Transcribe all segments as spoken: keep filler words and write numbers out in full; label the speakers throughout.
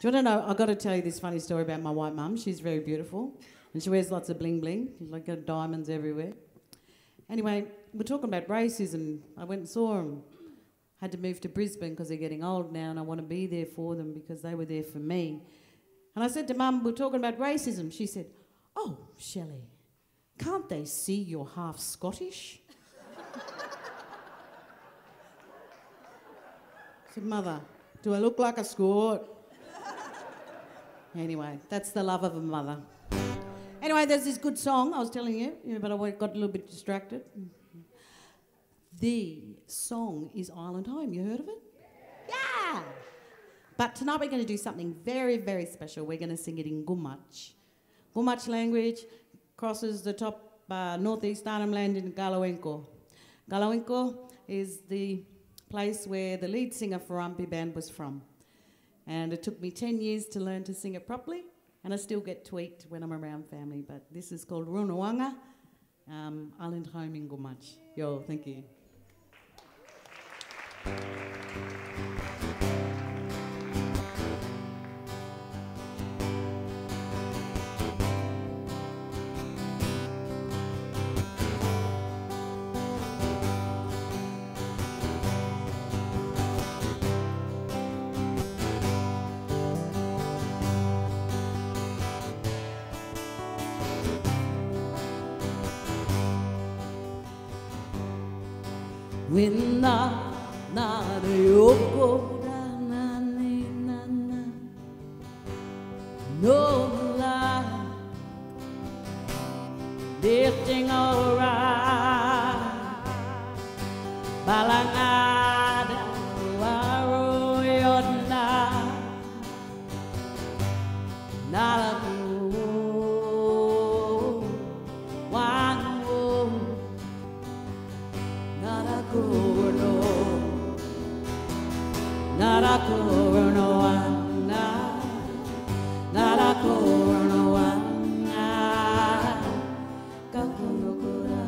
Speaker 1: Do you want to know, I've got to tell you this funny story about my white mum. She's very beautiful and she wears lots of bling bling. She's like got diamonds everywhere. Anyway, we're talking about racism. I went and saw them. Had to move to Brisbane because they're getting old now and I want to be there for them because they were there for me. And I said to Mum, we're talking about racism. She said, oh, Shellie, can't they see you're half Scottish? I said, Mother, do I look like a Scot? Anyway, that's the love of a mother. Anyway, there's this good song I was telling you, you know, but I got a little bit distracted. The song is Island Home. You heard of it? Yeah! But tonight we're going to do something very, very special. We're going to sing it in Gumach. Gumach language crosses the top uh, northeast Arnhem Land in Galawenko. Galawenko is the place where the lead singer for Wurramurra band was from. And it took me ten years to learn to sing it properly, and I still get tweaked when I'm around family, but this is called Wurramurra, um, Island Home in Gumach. Yo, thank you. Winna na yoko na ni na na no la lifting alright balangada waroyona nala Narakornoana, Narakornoana, Kakurokura.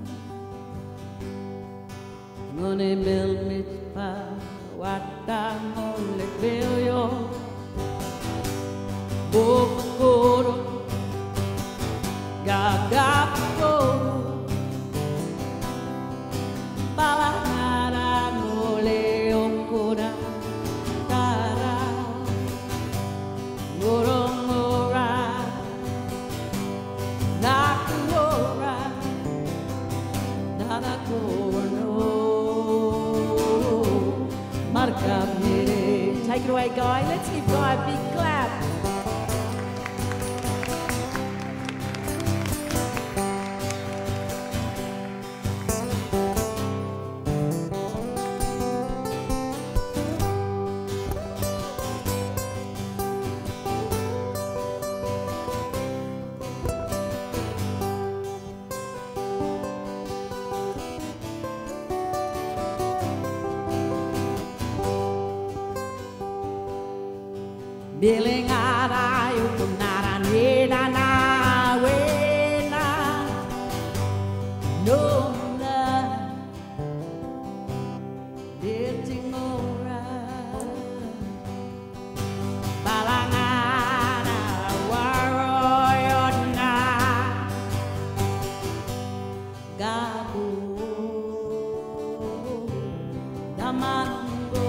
Speaker 1: Mone milmit pa wata mole belyo, bokoro, gagaporo, balangara mole okura. Wurramurra, Nakamura, Nanakorno, Markamire. Take it away, Guy. Let's give Guy a big clap. Billing ara yukunara nina na wena no na lifting alright balangana waroyona gabu damango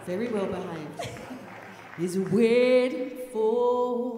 Speaker 1: very well behaved, is waiting for